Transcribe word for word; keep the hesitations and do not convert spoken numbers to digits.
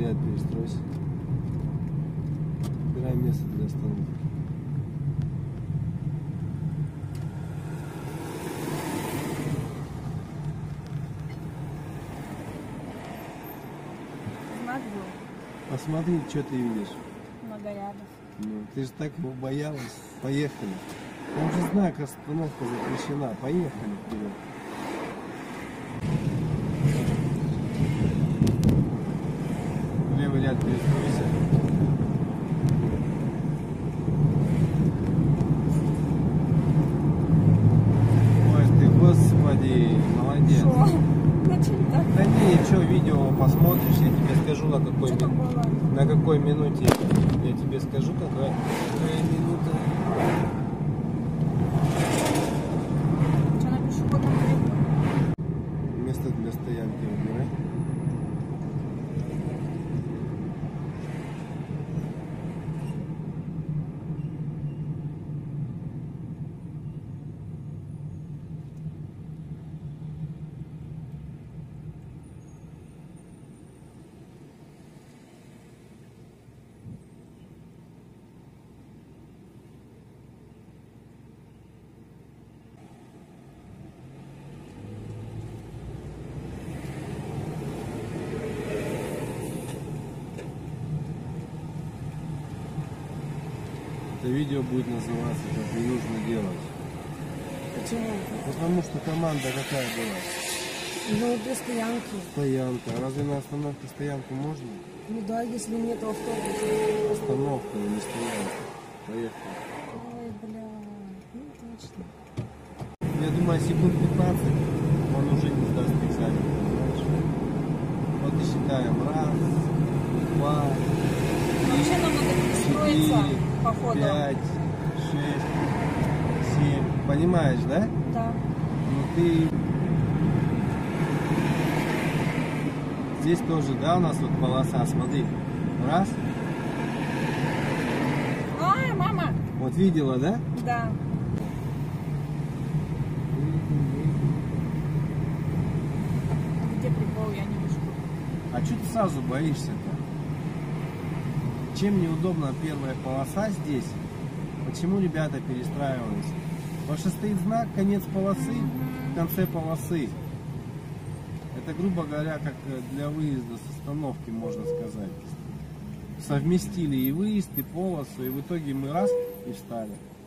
ряд перестройся. Выбирай место для остановки. Знак был. Посмотри, что ты видишь. Многорядов. Ну, ты же так его боялась. Поехали. Там же знак остановка запрещена. Поехали вперед. Левый ряд перестройся. Ой, ты, господи, молодец. Шо? Зачем так? Да не, что, видео посмотришь, я тебе скажу, на какой, Что там ми... было? на какой минуте. Я тебе скажу, какая, какая минута. Что на пешеходном переходе? Место для стоянки выбирай. Это видео будет называться «Как не нужно делать». Почему? Потому что команда какая была? Ну, для стоянки. Стоянка. А разве на остановке стоянку можно? Ну да, если нет автобуса. Остановка, но не стоянка. Поехали. Ой, бля. Ну, точно. Я думаю, секунд пятнадцать он уже не сдаст экзамен, понимаешь? Вот и считаем. Раз, два, Вообще нам надо перестроиться четыре, по ходу. пять, шесть, семь. Понимаешь, да? Да. Ну ты... Здесь тоже, да, у нас вот полоса, смотри. Раз. Ай, мама! Вот видела, да? Да. Где прикол, я не вижу. А что ты сразу боишься-то? Чем неудобна первая полоса здесь? Почему ребята перестраивались? Потому что стоит знак конец полосы в конце полосы. Это, грубо говоря, как для выезда с остановки, можно сказать. Совместили и выезд, и полосу, и в итоге мы раз и встали.